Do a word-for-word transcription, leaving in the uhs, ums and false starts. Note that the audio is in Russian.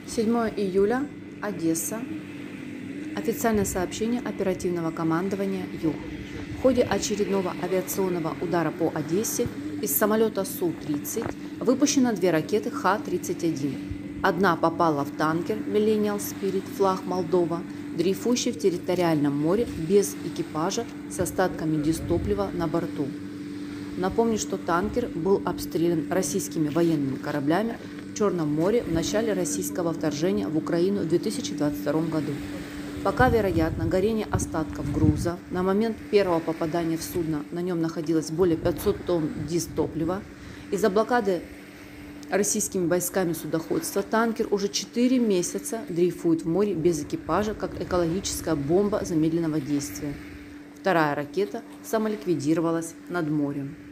седьмое июля, Одесса. Официальное сообщение оперативного командования «Юг». В ходе очередного авиационного удара по Одессе из самолета Су тридцать выпущено две ракеты Х тридцать один. Одна попала в танкер Millennium Spirit, флаг Молдова, дрейфующий в территориальном море без экипажа с остатками дизтоплива на борту. Напомню, что танкер был обстрелян российскими военными кораблями в Черном море в начале российского вторжения в Украину в две тысячи двадцать втором году. Пока вероятно горение остатков груза. На момент первого попадания в судно на нем находилось более пятисот тонн дизтоплива. Из-за блокады российскими войсками судоходства танкер уже четыре месяца дрейфует в море без экипажа, как экологическая бомба замедленного действия. Вторая ракета самоликвидировалась над морем.